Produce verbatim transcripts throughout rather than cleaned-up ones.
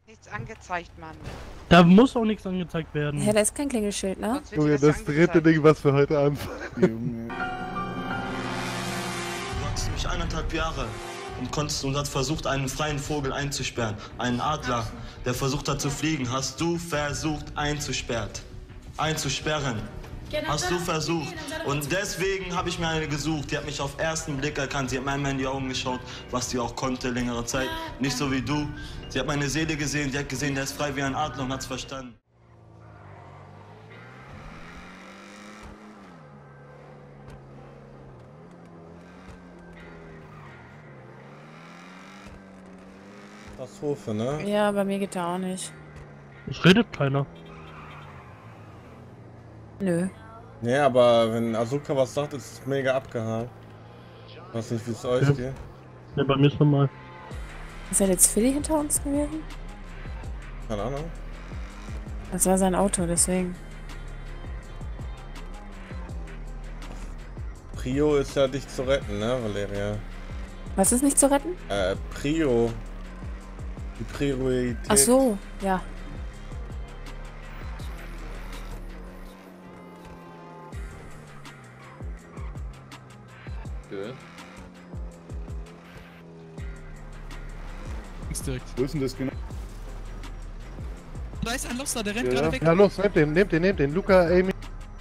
Nichts angezeigt, Mann. Da muss auch nichts angezeigt werden. Ja, da ist kein Klingelschild, ne? Junge, das dritte Ding, was wir heute anfangen. Junge. Du hattest mich eineinhalb Jahre und konntest und hast versucht, einen freien Vogel einzusperren. Einen Adler, der versucht hat zu fliegen, hast du versucht einzusperrt. Einzusperren. Hast du versucht. Und deswegen habe ich mir eine gesucht. Die hat mich auf ersten Blick erkannt. Sie hat mir einmal in die Augen geschaut, was sie auch konnte längere Zeit. Nicht so wie du. Sie hat meine Seele gesehen. Sie hat gesehen, der ist frei wie ein Adler und hat's verstanden. Katastrophe, ne? Ja, bei mir geht da auch nicht. Es redet keiner. Nö. Nee, aber wenn Asuka was sagt, ist es mega abgehakt. Ich weiß nicht, wie es euch Ja. geht. Ne, bei mir ist normal. Ist das jetzt Philly hinter uns gewesen? Keine Ahnung. Das war sein Auto, deswegen. Prio ist ja dich zu retten, ne, Valeria? Was ist nicht zu retten? Äh, Prio. Die Priorität. Ach so, ja. Gut. Direkt. Wo ist denn das genau? Da ist ein Loster, der rennt Ja, gerade ja. weg. ja, los, nehmt den, nehmt den, nehmt den. Luca, Amy.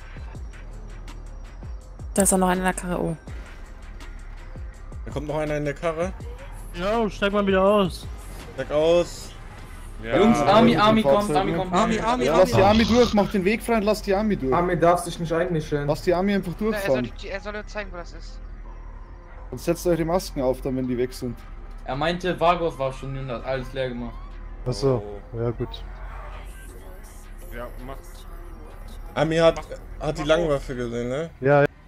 Da ist auch noch einer in der Karre. Oh. Da kommt noch einer in der Karre. Ja, steig mal wieder aus. Steig aus. Ja. Jungs, Army, Army kommt, Army ne? kommt. Army, Army, Ja, Army. lass die Army durch, mach den Weg frei und lass die Army durch. Army darf sich nicht einmischen. Lass die Army einfach Er soll, durchfahren. die- er soll uns zeigen, wo das ist. Und setzt euch die Masken auf, dann wenn die weg sind. Er meinte, Vargos war schon und hat alles leer gemacht. Achso, ja gut. Ja, macht. Ami hat, hat die Langwaffe gesehen, ne? Ja, ja.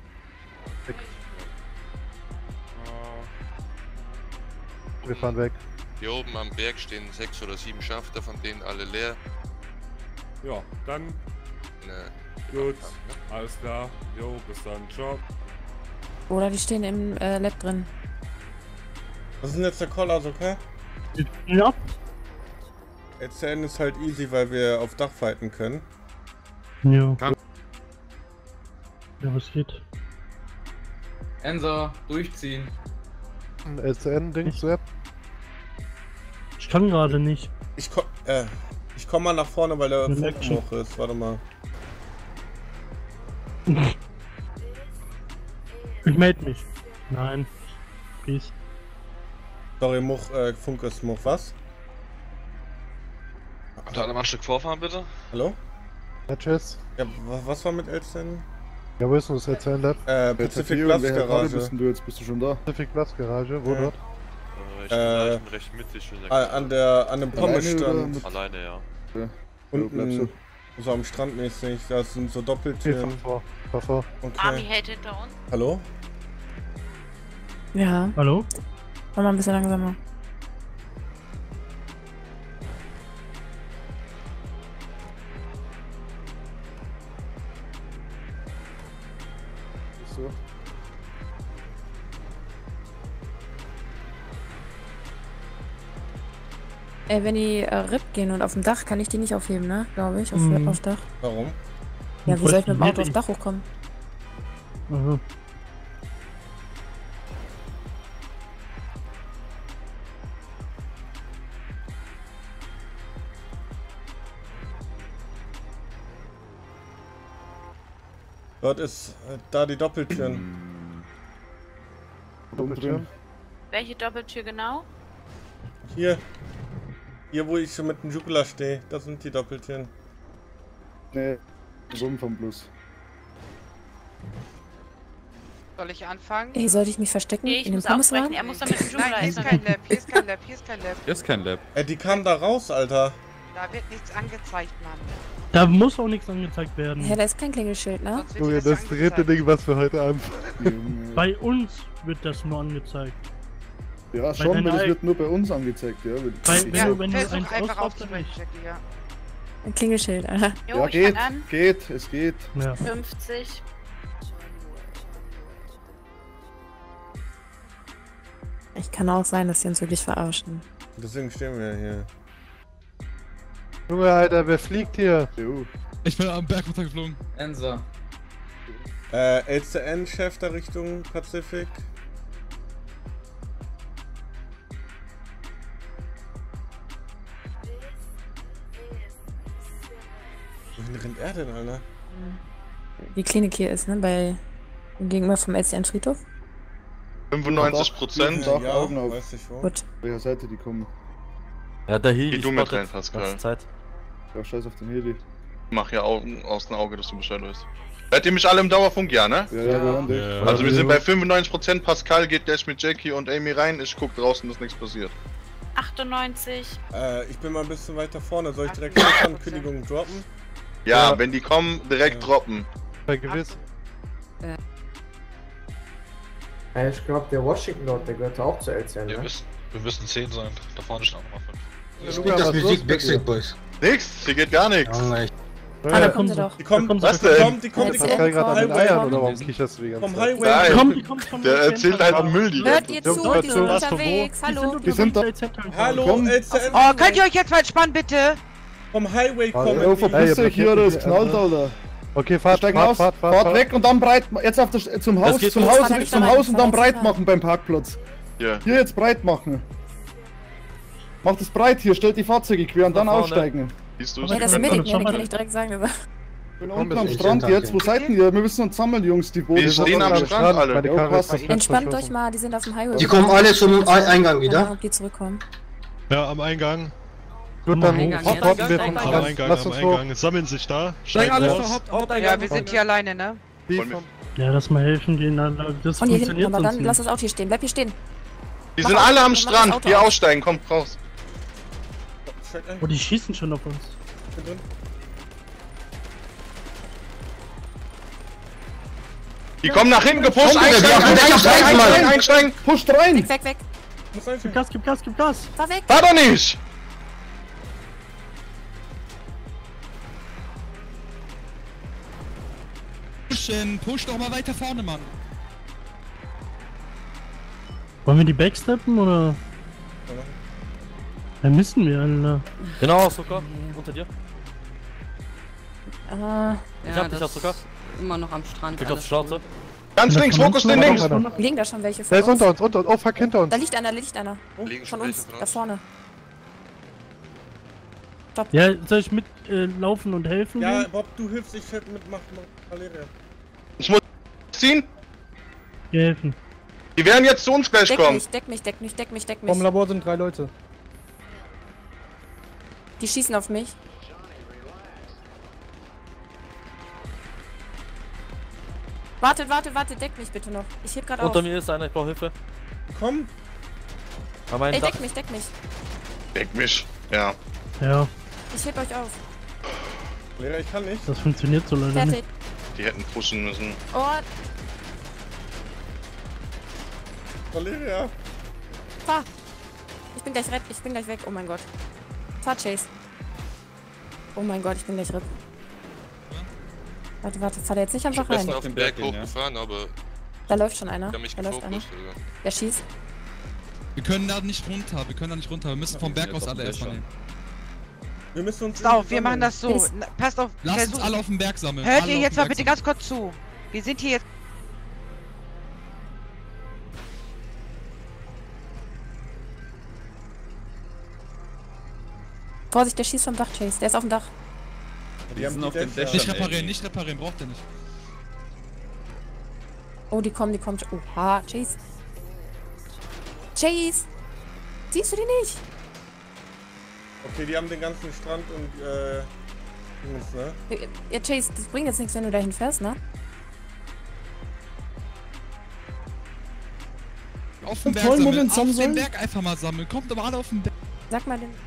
Wir fahren weg. Hier oben am Berg stehen sechs oder sieben Schafter, von denen alle leer. Ja, dann. Ne, Gut. Alles klar. Jo, bis dann. Ciao. Oder die stehen im äh, Lab drin. Was ist denn jetzt der Call, Asuka? Ja. L C N ist halt easy, weil wir auf Dach fighten können. Ja. Kann- Ja, was geht? Enser, durchziehen. S N, Dings, Web. Ich kann gerade nicht. Ich komm, äh, ich komm mal nach vorne, weil der Mit Funk Action. hoch ist. Warte mal. Ich melde mich. Nein. Peace. Sorry, Much, äh, Funk ist Much, was? Könnt ihr alle mal ein Stück vorfahren, bitte? Hallo? Ja, tschüss. Ja, wa- was war mit L C N? Ja, wo ist denn das S N Lab? Äh, Pacific Platz Bist Garage. du jetzt? Bist du schon da? Pacific Platz Garage, wo Ja. dort? Ich Äh, bin recht mittig in der Ah, an der, an dem Alleine oder Pommesstand. mit- Alleine, ja. Wo bleibst du? Unten, so am Strand mäßig. Da sind so Okay, fahr Doppeltüren. vor. Fahr vor. Army Okay. hält hinter uns. Hallo? Ja. Hallo? Mach mal ein bisschen langsamer. So. Ey, wenn die äh, R I P gehen und auf dem Dach, kann ich die nicht aufheben, ne? Glaube ich, auf, Mhm. auf Dach. Warum? Ja, wie soll ich mit dem Auto Funktioniert aufs Dach hochkommen? Aha. Dort ist äh, da die Doppeltüren. Doppeltüren. Welche Doppeltür genau? Hier. Hier, wo ich schon mit dem Jugula stehe. Da sind die Doppeltüren. Nee, rum vom Plus. Soll ich anfangen? Ey, sollte ich mich verstecken Nee, ich in dem muss aufbrechen. Pommeswagen? Er muss damit dem Nein, hier ist kein Lab, hier ist kein Lab, hier ist kein Lab. Hier ist kein Lab. Ey, die kamen da raus, Alter. Da wird nichts angezeigt, Mann. Da muss auch nichts angezeigt werden. Ja, da ist kein Klingelschild, ne? Sonst wird Junge, dir das dritte angezeigt. Ding, was wir heute anfangen. Bei uns wird das nur angezeigt. Ja, schon, deine aber das Ei- wird nur bei uns angezeigt, ja. Wenn- Bei, wenn Ja, du, wenn du versuch eins einfach ausrufst, dann aufzubrechen, nicht. Jackie, ja. Ein Klingelschild, Alter. Jo, Ja, ich geht, fang an. geht, es geht. Ja. fünfzig. Ich kann auch sein, dass die uns wirklich verarschen. Deswegen stehen wir hier. Junge, Alter, wer fliegt hier? Jo. Ich bin am Berg runtergeflogen. Enser. Äh, L C N-Chef da Richtung Pazifik. Wohin rennt er denn, Alter? Die Klinik hier ist, ne? Bei. Gegenüber vom L C N-Friedhof. fünfundneunzig Prozent. Doch, Ja, Augen auf. weiß ich wo. Gut. Welcher Seite die kommen? Ja, da hier. Geh du mit rein, Pascal. Zeit. Ja, scheiß auf den Heli. Mach ja Augen aus dem Auge, dass du Bescheid weißt. Seid ihr mich alle im Dauerfunk, ja, ne? Ja, ja, wir hören dich. Ja. Also wir sind bei fünfundneunzig Prozent. Pascal geht gleich mit Jackie und Amy rein. Ich guck draußen, dass nichts passiert. achtundneunzig. Äh, ich bin mal ein bisschen weiter vorne. Soll ich direkt Ankündigungen droppen? Ja, Ja. wenn die kommen, direkt Ja. droppen. Bei gewiss. Ich glaube, der Washington dort, der gehört auch zur L C N, ne? wir müssen zehn sein. Da vorne stehen auch noch fünf. Luca, was ist los mit dir? Boys. Nix, hier geht gar nichts. Ah, da kommt sie doch. Die kommen, kommen was sie- die kommen, die kommen, die Pascal kommen. gerade Gerade an den Highway. Eiern oder warum kicherst du die ganze Vom Zeit? Highway. Nein. Komm, die kommt vom Der L C N erzählt halt Müll die Hört ihr Jungs, zu? hört Die zu, sind was von wo? unterwegs. Hallo. Wir sind da. Hallo, Komm. L C N. Oh, könnt ihr euch jetzt mal entspannen, bitte? Vom Highway Oh, kommen. oh, die. verpiss Ey, dich hier, oder es blockiert knallt, mich, Alter. Okay, fahrt, Steigen fahrt, aus, fahrt, fahrt, fahrt fahrt. weg und dann breit, jetzt auf der, zum Haus, geht zum los. Haus, Fahr da nicht zum rein, Haus und fahr dann da nicht breit rein. machen beim Parkplatz. Hier. Hier jetzt breit machen. Macht es breit hier, stellt die Fahrzeuge quer und dann Nach vorne. aussteigen. Siehst du Ja, das Komm, ist Medic, komm, ne? Den komm. kann ich direkt sagen. aber- Ich bin Komm, unten am bis Strand ich jetzt, wo seid ihr? Wir müssen uns sammeln, Jungs, die Boote. Wir stehen am Strand alle. Meine Ja, Karre passt. ist fast Entspannt euch verschossen. mal, die sind auf dem Highway. Die kommen alle zum Eingang Wieder? wieder. Ob die zurückkommen. Ja, am Eingang. Gut, dann Eingang, warten ja. wir vom Am Eingang. Eingang, Lass am uns hoch. Eingang. Sammeln sich da. Steigen alle raus. zur Haupt Haupteingang. Ja, wir sind hier alleine, ne? Wollen wir- Ja, lass mal helfen gehen, dann- das Von hier hinten, funktioniert aber sonst dann lass nicht. das Auto hier stehen. Bleib hier stehen. Die Mach sind auf, alle am mach das Strand. Auto Hier auf. aussteigen, kommt raus. Oh, die schießen schon auf uns. Bin drin. Die kommen nach hinten gepusht. Komm, Digga, die Einsteigen, haben Dächer einsteigen, frei, Mann. einsteigen, einsteigen. Pusht rein! Weg, weg, weg. Muss einfach. Gib Gas, gib Gas, gib Gas! Fahr weg. Fahr doch nicht! Pushen, push doch mal weiter vorne, Mann. Wollen wir die backsteppen oder? Ja, müssen wir, Alter. Genau, Zucker. Unter dir. Ah, Ich hab dich, Zucker. Immer noch am Strand. Klick auf die Schnauze. Ganz links, Fokus den links. liegen da schon welche von Der ist uns? unter uns, unter uns. Oh, fuck, hinter uns. Da liegt einer, da liegt einer. Liegen Von schon uns, welche da von uns? vorne. Ja, soll ich mitlaufen äh, laufen und helfen? Ja, gehen? Bob, du hilfst, ich helfe mit, mach, mach Valeria. Ich muss ziehen. Wir helfen. Die werden jetzt zu uns gleich Deck kommen. mich, deck mich, deck mich, deck mich, deck mich. Vom Labor sind drei Leute. Die schießen auf mich. Wartet, wartet, wartet, deck mich bitte noch. Ich heb gerade auf. Unter mir ist einer, ich brauche Hilfe. Komm! An meinem Ey, Dach. deck mich, deck mich. Deck mich. Ja. Ja, Ich heb euch auf. Valeria, ich kann nicht. das funktioniert so leider Fertig. nicht. Die hätten pushen müssen. Oh, Valeria! fahr. Ich bin gleich rep, ich bin gleich weg. Oh mein Gott. Fahr, Chase. Oh mein Gott, ich bin gleich rep. Warte, warte, fahr da jetzt nicht Ich bin einfach rein. gestern auf den Berg Berg gehen, ja. hochgefahren, aber Da läuft schon einer. die haben mich Da läuft einer. gefokust, Digga. Der schießt. Wir können da nicht runter, wir können da nicht runter. Wir müssen vom Berg aus alle erstmal nehmen. Wir müssen uns. Pass auf, wir machen sammeln. das so. Na, passt auf. Lass uns versucht- alle auf den Berg sammeln. Hört alle ihr auf jetzt den mal Berg bitte sammeln. ganz kurz zu. Wir sind hier jetzt. Vorsicht, der schießt vom Dach, Chase. Der ist auf dem Dach. Die haben sind die auf dem Dächer. Dächern. Nicht reparieren, nicht reparieren, braucht er nicht. Oh, die kommen, die kommen. Oha, Chase. Chase! Siehst du die nicht? Okay, die haben den ganzen Strand und äh. Dings, ne? Ja, Chase, das bringt jetzt nichts, wenn du dahin fährst, ne? Auf den Berg toll, wo wir sammeln, uns auf sammeln den sollen? Berg einfach mal sammeln. Kommt aber alle auf den Berg. Sag mal den.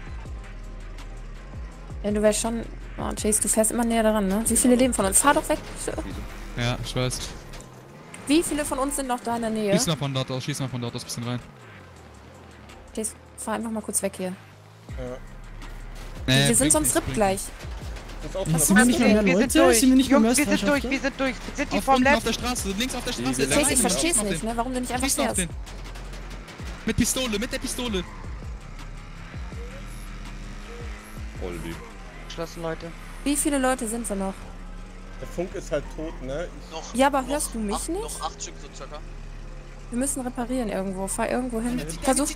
Ja, du wärst schon. Oh, Chase, du fährst immer näher daran, ne? Wie viele leben von uns? Fahr doch weg. Ja, ich weiß. Wie viele von uns sind noch da in der Nähe? Schieß mal von dort aus, schieß mal von dort aus ein bisschen rein. Chase, fahr einfach mal kurz weg hier. Ja. Nee, wir sind bringt sonst nichts, RIP bringt gleich. Das auch Was noch- sind wir nicht mehr wir Leute? sind durch. Sind wir nicht mehr Jungs, wir sind Meisterschaft, durch, ne? wir sind durch. Sind die Auf vom unten auf Lab? der Straße, links auf der Straße. Die- die- Chase, ich Schieß versteh's auf nicht, den. ne? Warum du nicht einfach Schieß auf fährst. den. Mit Pistole, mit der Pistole. abgeschlossen, Leute. Wie viele Leute sind wir noch? Der Funk ist halt tot, ne? Noch, Ja, aber noch hörst du mich acht, nicht? Noch acht Stück so circa. Wir müssen reparieren irgendwo. Fahr irgendwo hin. Versucht.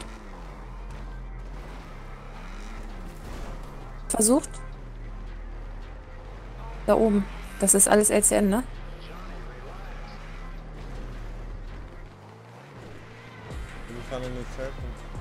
Versucht. Da oben. Das ist alles L C N, ne? Wir fahren in den Zelt.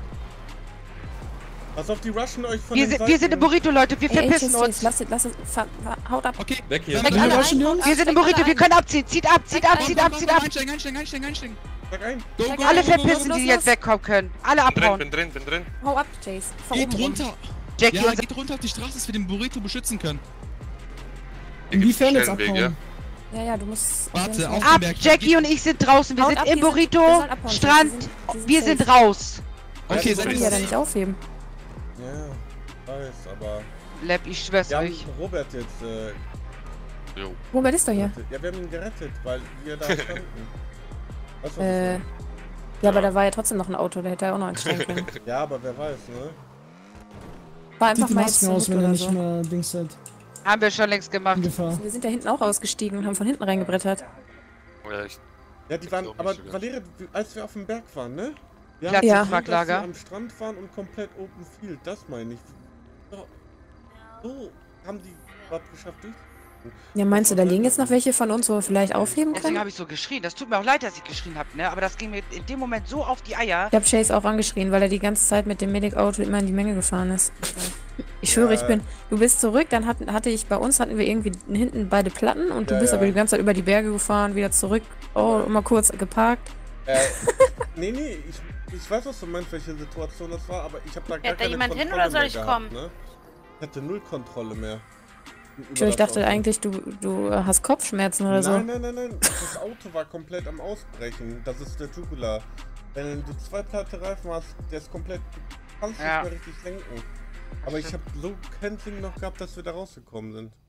Pass auf, die rushen euch von Wir den sind, Seiten. wir sind im Burrito, Leute. Wir Ey, ey, verpissen Chase, uns. Lass es, lass es. Fahr, fahr, haut ab. Okay. Weg hier. Weg Wir alle rushen ein. Jungs. Wir sind im Burrito, wir können abziehen. Zieht ab, zieht ab, zieht ab, Komm, zieht komm, ab, komm, zieht komm, ab. einsteigen, einsteigen, einsteigen, einsteigen. Sag ein. Go, go, Alle go, go, go, verpissen, go, die los, jetzt los. wegkommen können. Alle Bin drin, abhauen. bin drin, bin drin. Hau ab, Chase. Fahr Geht oben rum. runter. Jackie, Ja, unser geht runter auf die Straße, dass wir den Burrito beschützen können. Inwiefern jetzt Schnellen Weg, abhauen? Ja, ja, du musst. Warte, jeden Fall- auf ab. den Berg. Jackie und ich sind draußen. Wir Haut sind ab, im die sind- Burrito, die sollen abhauen. Strand. Die sind- die sind Wir safe. sind raus. Okay, Ja, seid Die ihr ja dann nicht aufheben. Ja, weiß, aber... Lab, ich schwör's Wir haben euch. Robert jetzt... Äh, Jo. Robert ist doch hier. ja, wir haben ihn gerettet, weil wir da standen. Weißt du, was Äh. ich Ja, aber da war ja trotzdem noch ein Auto. Da hätte er auch noch einsteigen können. meine? Ja, aber wer weiß, ne? War einfach Zieht die mal jetzt Masken aus, zurück wenn er oder nicht so. mehr Dings hat. Haben wir schon längst gemacht. In Gefahr. Wir sind da hinten auch ausgestiegen und haben von hinten reingebrettert. Ja, ich, Ja, die waren... glaub Aber nicht sogar. Valeria, als wir auf dem Berg waren, ne? Wir Platz haben Ja. im gesehen, dass Fracklager. wir am Strand waren und komplett Open Field, das meine ich. So, so haben die überhaupt geschafft, durch. Ja, meinst du, da liegen jetzt noch welche von uns, wo wir vielleicht aufheben Deswegen können? habe ich so geschrien. Das tut mir auch leid, dass ich geschrien habe, ne? Aber das ging mir in dem Moment so auf die Eier. Ich habe Chase auch angeschrien, weil er die ganze Zeit mit dem Medic-Auto immer in die Menge gefahren ist. Ich schwöre, ich Ja. bin. Du bist zurück, dann hatten, hatte ich bei uns hatten wir irgendwie hinten beide Platten und du Ja, bist ja. aber die ganze Zeit über die Berge gefahren, wieder zurück. Oh, immer kurz geparkt. Äh, nee, nee, ich, ich weiß, was du meinst, welche Situation das war, aber ich habe da gar Fährt da keine jemand hin Kontrolle oder soll mehr ich gehabt, kommen? Ne? Ich hatte null Kontrolle mehr. Über Ich, ich das dachte Auto. eigentlich, du, du hast Kopfschmerzen oder so. Nein, nein, nein, nein, das Auto war komplett am Ausbrechen. Das ist der Tubular. Wenn du zwei platte Reifen hast, der ist komplett, du kannst Ja. nicht mehr richtig lenken. Aber ich habe so kein Ding noch gehabt, dass wir da rausgekommen sind.